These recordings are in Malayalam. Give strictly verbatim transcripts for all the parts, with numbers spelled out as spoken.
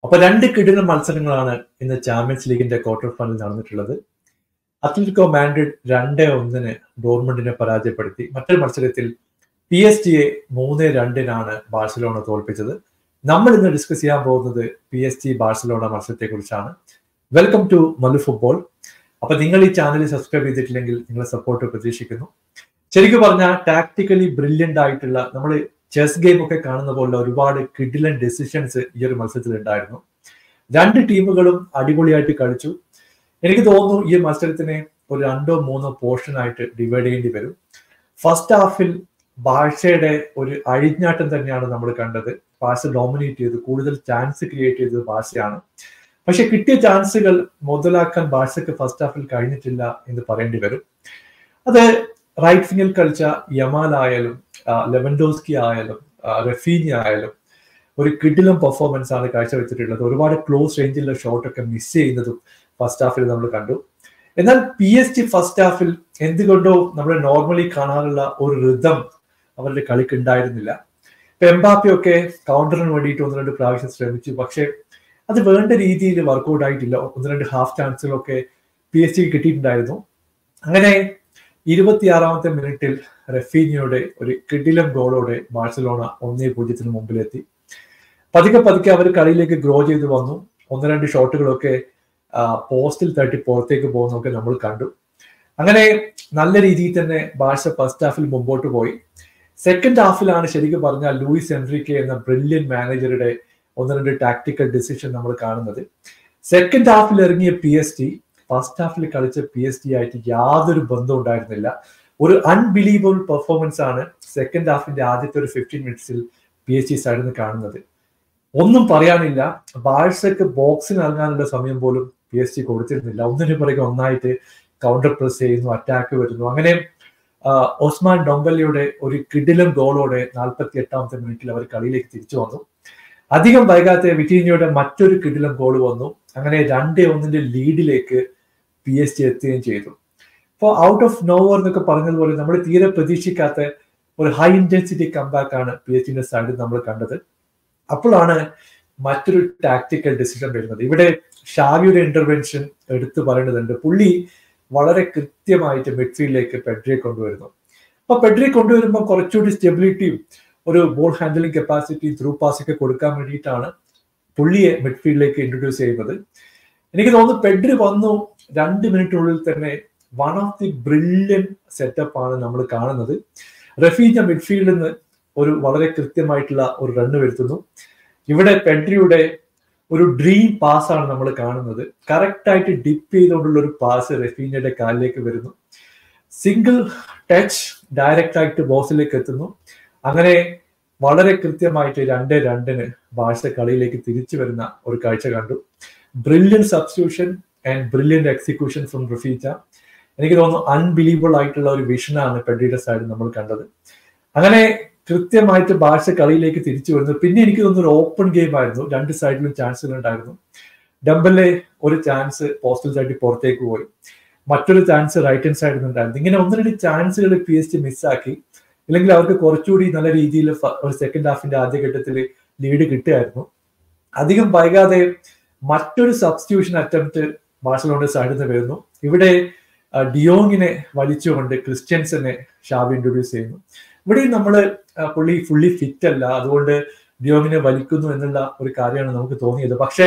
അപ്പൊ രണ്ട് കിടിലൻ മത്സരങ്ങളാണ് ഇന്ന് ചാമ്പ്യൻസ് ലീഗിന്റെ ക്വാർട്ടർ ഫൈനൽ നടന്നിട്ടുള്ളത്. അത്ലറ്റിക്കോ മാഡ്രിഡ് രണ്ട് ഒന്നിന് ഡോർമുണ്ടിനെ പരാജയപ്പെടുത്തി. മറ്റൊരു മത്സരത്തിൽ പി എസ് ജിയെ മൂന്ന് രണ്ടിനാണ് ബാഴ്സലോണ തോൽപ്പിച്ചത്. നമ്മൾ ഇന്ന് ഡിസ്കസ് ചെയ്യാൻ പോകുന്നത് പി എസ് ജി ബാഴ്സലോണ മത്സരത്തെ കുറിച്ചാണ്. Welcome to Mallu football. അപ്പൊ നിങ്ങൾ ഈ ചാനൽ സബ്സ്ക്രൈബ് ചെയ്തിട്ടില്ലെങ്കിൽ നിങ്ങളെ സപ്പോർട്ട് പ്രതീക്ഷിക്കുന്നു. ശരിക്കും പറഞ്ഞാൽ ടാക്ടിക്കലി ബ്രില്യൻ്റ് ആയിട്ടുള്ള, നമ്മൾ ചെസ് ഗെയിം ഒക്കെ കാണുന്ന പോലെ ഒരുപാട് കിഡിലൻ ഡെസിഷൻസ് ഈ ഒരു മത്സരത്തിൽ ഉണ്ടായിരുന്നു. രണ്ട് ടീമുകളും അടിപൊളിയായിട്ട് കളിച്ചു. എനിക്ക് തോന്നുന്നു ഈ മത്സരത്തിനെ ഒരു രണ്ടോ മൂന്നോ പോർഷൻ ആയിട്ട് ഡിവൈഡ് ചെയ്യേണ്ടി വരും. ഫസ്റ്റ് ഹാഫിൽ ബാഴ്സയുടെ ഒരു അഴിഞ്ഞാട്ടം തന്നെയാണ് നമ്മൾ കണ്ടത്. ബാഴ്സ ഡോമിനേറ്റ് ചെയ്ത് കൂടുതൽ ചാൻസ് ക്രിയേറ്റ് ചെയ്തത് ബാഴ്സയാണ്. പക്ഷെ കിട്ടിയ ചാൻസുകൾ മുതലാക്കാൻ ബാഴ്സക്ക് ഫസ്റ്റ് ഹാഫിൽ കഴിഞ്ഞിട്ടില്ല എന്ന് പറയേണ്ടി വരും. അത് റൈറ്റ് വിങ്ങിൽ കളിച്ച യമാൽ ആയാലും ലെവൻഡോസ്കി ആയാലും റഫീനി ആയാലും ഒരു കിടിലം പെർഫോമൻസ് ആണ് കാഴ്ചവെച്ചിട്ടുള്ളത്. ഒരുപാട് ക്ലോസ് റേഞ്ചിലുള്ള ഷോട്ടൊക്കെ മിസ് ചെയ്യുന്നതും ഫസ്റ്റ് ഹാഫിൽ നമ്മൾ കണ്ടു. എന്നാൽ പി എസ് ജി ഫസ്റ്റ് ഹാഫിൽ എന്തുകൊണ്ടോ നമ്മൾ നോർമലി കാണാറുള്ള ഒരു റിതം അവരുടെ കളിക്ക് ഉണ്ടായിരുന്നില്ല. ഇപ്പൊ എംബാപ്പയൊക്കെ കൗണ്ടറിന് വേണ്ടിയിട്ട് ഒന്ന് രണ്ട് പ്രാവശ്യം ശ്രമിച്ചു, പക്ഷെ അത് വേണ്ട രീതിയിൽ വർക്ക്ഔട്ട് ആയിട്ടില്ല. ഒന്ന് രണ്ട് ഹാഫ് ചാൻസുകളൊക്കെ പി എസ് ജിക്ക് കിട്ടിയിട്ടുണ്ടായിരുന്നു. അങ്ങനെ ഇരുപത്തിയാറാമത്തെ മിനിറ്റിൽ റഫീനിയുടെ ഒരു കിടിലം ഗോളോടെ ബാഴ്സലോണ ഒന്നേ പൂജ്യത്തിന് മുമ്പിലെത്തി. പതുക്കെ പതുക്കെ അവർ കളിയിലേക്ക് ഗ്രോ ചെയ്ത് വന്നു. ഒന്ന് രണ്ട് ഷോട്ടുകളൊക്കെ പോസ്റ്റിൽ തട്ടി പുറത്തേക്ക് പോകുന്നതൊക്കെ നമ്മൾ കണ്ടു. അങ്ങനെ നല്ല രീതിയിൽ തന്നെ ബാഴ്സ ഫസ്റ്റ് ഹാഫിൽ മുമ്പോട്ട് പോയി. സെക്കൻഡ് ഹാഫിലാണ് ശരിക്കും പറഞ്ഞാൽ ലൂയിസ് എൻറിക്കെ എന്ന ബ്രില്യൻ മാനേജറുടെ ഒന്ന് രണ്ട് ടാക്ടിക്കൽ ഡിസിഷൻ നമ്മൾ കാണുന്നത്. സെക്കൻഡ് ഹാഫിൽ ഇറങ്ങിയ പി എസ് ജി ഫസ്റ്റ് ഹാഫിൽ കളിച്ച പി എസ് ജി ആയിട്ട് യാതൊരു ബന്ധവും ഉണ്ടായിരുന്നില്ല. ഒരു അൺബിലീവബിൾ പെർഫോമൻസ് ആണ് സെക്കൻഡ് ഹാഫിന്റെ ആദ്യത്തെ ഒരു ഫിഫ്റ്റീൻ മിനിറ്റ്സിൽ പി എസ് ജി സൈഡിൽ നിന്ന് കാണുന്നത്. ഒന്നും പറയാനില്ല. ബാഴ്സക്ക് ബോക്സിന് ഇറങ്ങാനുള്ള സമയം പോലും പി എസ് ജി കൊടുത്തിരുന്നില്ല. ഒന്നിനു പുറകെ ഒന്നായിട്ട് കൗണ്ടർ പ്രസ് ചെയ്യുന്നു, അറ്റാക്ക് വരുന്നു. അങ്ങനെ ഒസ്മാൻ ഡൊംബലയുടെ ഒരു കിടിലം ഗോളോടെ നാൽപ്പത്തി എട്ടാമത്തെ മിനിറ്റിൽ അവർ കളിയിലേക്ക് തിരിച്ചു വന്നു. അധികം വൈകാതെ വിറ്റീനിയുടെ മറ്റൊരു കിടിലം ഗോൾ വന്നു. അങ്ങനെ രണ്ടേ ഒന്നിന്റെ ലീഡിലേക്ക് പി എസ് ജി എത്തുകയും ചെയ്തു. ഇപ്പോൾ ഔട്ട് ഓഫ് നോവർ എന്നൊക്കെ പറഞ്ഞതുപോലെ നമ്മൾ തീരെ പ്രതീക്ഷിക്കാത്ത ഒരു ഹൈ ഇന്റൻസിറ്റി കംബാക്ക് ആണ് പി എസ് ജിന്റെ സൈഡിൽ നമ്മൾ കണ്ടത്. അപ്പോഴാണ് മറ്റൊരു ടാക്ടിക്കൽ ഡിസിഷൻ വരുന്നത്. ഇവിടെ ഷാവിയുടെ ഇന്റർവെൻഷൻ എടുത്തു പറയേണ്ടതുണ്ട്. പുള്ളി വളരെ കൃത്യമായിട്ട് മിഡ്ഫീൽഡിലേക്ക് പെഡ്രിയെ കൊണ്ടുവരുന്നു. അപ്പൊ പെഡ്രിയെ കൊണ്ടുവരുമ്പോൾ കുറച്ചുകൂടി സ്റ്റെബിലിറ്റിയും ഒരു ball handling capacity, through pass ഒക്കെ കൊടുക്കാൻ വേണ്ടിയിട്ടാണ് പുള്ളിയെ മിഡ്ഫീൽഡിലേക്ക് ഇൻട്രൊഡ്യൂസ് ചെയ്യുന്നത്. എനിക്ക് തോന്നുന്നു പെഡ്രി വന്നു രണ്ട് മിനിറ്റിനുള്ളിൽ തന്നെ one of the brilliant setup ആണ് നമ്മൾ കാണുന്നത്. റഫീന മിഡ്ഫീൽഡിൽ നിന്ന് ഒരു വളരെ കൃത്യമായിട്ടുള്ള ഒരു റണ്ണ് വരുത്തുന്നു. ഇവിടെ പെഡ്രിയുടെ ഒരു ഡ്രീം പാസ് ആണ് നമ്മൾ കാണുന്നത്. കറക്റ്റ് ആയിട്ട് ഡിപ്പ് ചെയ്തുകൊണ്ടുള്ള ഒരു പാസ് റഫീനയുടെ കാലിലേക്ക് വരുന്നു. സിംഗിൾ ടച്ച് ഡയറക്റ്റ് ആയിട്ട് ബോക്സിലേക്ക് എത്തുന്നു. അങ്ങനെ വളരെ കൃത്യമായിട്ട് രണ്ട് രണ്ടിന് ബാഴ്സ കളിയിലേക്ക് തിരിച്ചു വരുന്ന ഒരു കാഴ്ച കണ്ടു. Brilliant substitution and brilliant execution from Raphinha. എനിക്ക് തോന്നുന്നു അൺബിലീവബിൾ ആയിട്ടുള്ള ഒരു വിഷനാണ് പെഡ്രിയുടെ സൈഡിൽ നമ്മൾ കണ്ടത്. അങ്ങനെ കൃത്യമായിട്ട് ബാഴ്സ കളിയിലേക്ക് തിരിച്ചു വരുന്നു. പിന്നെ എനിക്ക് തോന്നുന്നു ഒരു ഓപ്പൺ ഗെയിം ആയിരുന്നു. രണ്ട് സൈഡിലും ചാൻസുകൾ ഉണ്ടായിരുന്നു. ഡംബലെ ഒരു ചാൻസ് പോസ്റ്റൽ തട്ടി പുറത്തേക്ക് പോയി, മറ്റൊരു ചാൻസ് റൈറ്റ് ഹാൻഡ് സൈഡിൽ നിന്നുണ്ടായിരുന്നു. ഇങ്ങനെ ഒന്ന് രണ്ട് ചാൻസുകൾ പി എസ് ജി മിസ്സാക്കി. ഇല്ലെങ്കിൽ അവർക്ക് കുറച്ചുകൂടി നല്ല രീതിയിൽ ഒരു സെക്കൻഡ് ഹാഫിന്റെ ആദ്യഘട്ടത്തിൽ ലീഡ് കിട്ടുമായിരുന്നു. അധികം വൈകാതെ മറ്റൊരു സബ്സ്റ്റിറ്റ്യൂഷൻ അറ്റംപ്റ്റ് ബാഴ്സലോണയുടെ സൈഡിൽ നിന്ന് വരുന്നു. ഇവിടെ ഡിയോങ്ങിനെ വലിച്ചുകൊണ്ട് ക്രിസ്ത്യൻസനെ ഷാവി ഇൻട്രൊഡ്യൂസ് ചെയ്യുന്നു. ഇവിടെ നമ്മൾ പുള്ളി ഫുള്ളി ഫിറ്റ് അല്ല, അതുകൊണ്ട് ഡിയോങ്ങിനെ വലിക്കുന്നു എന്നുള്ള ഒരു കാര്യമാണ് നമുക്ക് തോന്നിയത്. പക്ഷേ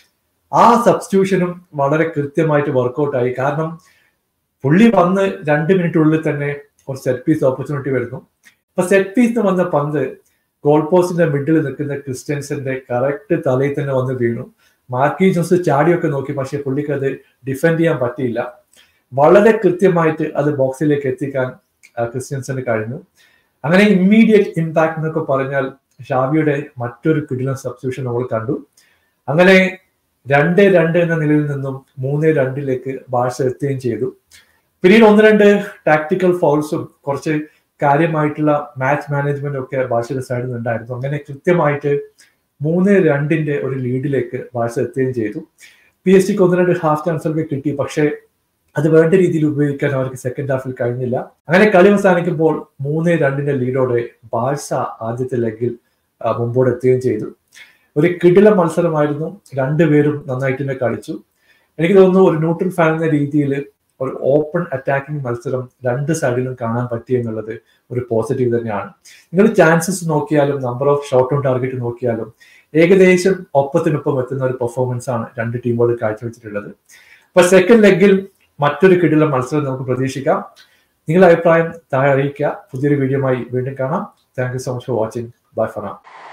ആ സബ്സ്റ്റിറ്റ്യൂഷനും വളരെ കൃത്യമായിട്ട് വർക്ക്ഔട്ടായി. കാരണം പുള്ളി വന്ന് രണ്ട് മിനിറ്റിനുള്ളിൽ തന്നെ ഒരു സെറ്റ് പീസ് ഓപ്പർച്യൂണിറ്റി വരുന്നു. അപ്പൊ സെറ്റ് പീസിന് വന്ന പന്ത് ഗോൾ പോസ്റ്റിന്റെ മിഡിൽ നിൽക്കുന്ന ക്രിസ്ത്യൻസന്റെ കറക്റ്റ് തലയിൽ തന്നെ വന്ന് വീണു. മാർക്കീജോസ് ചാടിയൊക്കെ നോക്കി, പക്ഷെ പുള്ളിക്ക് അത് ഡിഫെൻഡ് ചെയ്യാൻ പറ്റിയില്ല. വളരെ കൃത്യമായിട്ട് അത് ബോക്സിലേക്ക് എത്തിക്കാൻ ക്രിസ്ത്യൻസന് കഴിഞ്ഞു. അങ്ങനെ ഇമ്മീഡിയറ്റ് ഇമ്പാക്ട് എന്നൊക്കെ പറഞ്ഞാൽ ഷാവിയുടെ മറ്റൊരു കിടിലൻ സബ്സ്റ്റിറ്റ്യൂഷൻ നമ്മൾ കണ്ടു. അങ്ങനെ രണ്ട് രണ്ട് എന്ന നിലയിൽ നിന്നും മൂന്ന് രണ്ടിലേക്ക് ബാഴ്സ എത്തുകയും ചെയ്തു. പിന്നീട് ഒന്ന് രണ്ട് ടാക്ടിക്കൽ ഫൗൾസും കുറച്ച് കാര്യമായിട്ടുള്ള മാച്ച് മാനേജ്മെന്റും ഒക്കെ ബാഴ്സയുടെ സൈഡിൽ നിന്നുണ്ടായിരുന്നു. അങ്ങനെ കൃത്യമായിട്ട് മൂന്ന് രണ്ടിന്റെ ഒരു ലീഡിലേക്ക് ബാഴ്സ എത്തുകയും ചെയ്തു. പി എസ് ജിക്ക് ഒന്ന് രണ്ട് ഹാഫ് ചാൻസൊക്കെ കിട്ടി, പക്ഷേ അത് വേണ്ട രീതിയിൽ ഉപയോഗിക്കാൻ അവർക്ക് സെക്കൻഡ് ഹാഫിൽ കഴിഞ്ഞില്ല. അങ്ങനെ കളി അവസാനിക്കുമ്പോൾ മൂന്ന് രണ്ടിന്റെ ലീഡോടെ ബാഴ്സ ആദ്യത്തെ ലെഗിൽ മുമ്പോട്ട് എത്തുകയും ചെയ്തു. ഒരു കിടില മത്സരമായിരുന്നു. രണ്ടുപേരും നന്നായിട്ട് തന്നെ കളിച്ചു. എനിക്ക് തോന്നുന്നു ഒരു ന്യൂട്രൽ ഫാൻ എന്ന രീതിയിൽ ഒരു ഓപ്പൺ അറ്റാക്കിംഗ് മത്സരം രണ്ട് സൈഡിലും കാണാൻ പറ്റി എന്നുള്ളത് ഒരു പോസിറ്റീവ് തന്നെയാണ്. നിങ്ങൾ ചാൻസസ് നോക്കിയാലും number of shot on target നോക്കിയാലും ഏകദേശം ഒപ്പത്തിനൊപ്പം എത്തുന്ന ഒരു പെർഫോമൻസ് ആണ് രണ്ട് ടീമുകൾ കാഴ്ചവെച്ചിട്ടുള്ളത്. അപ്പൊ സെക്കൻഡ് ലെഗിൽ മറ്റൊരു കിടില മത്സരം നമുക്ക് പ്രതീക്ഷിക്കാം. നിങ്ങളുടെ അഭിപ്രായം താഴെ അറിയിക്കുക. പുതിയൊരു വീഡിയോയുമായി വീണ്ടും കാണാം. Thank you so much for watching. Bye for now.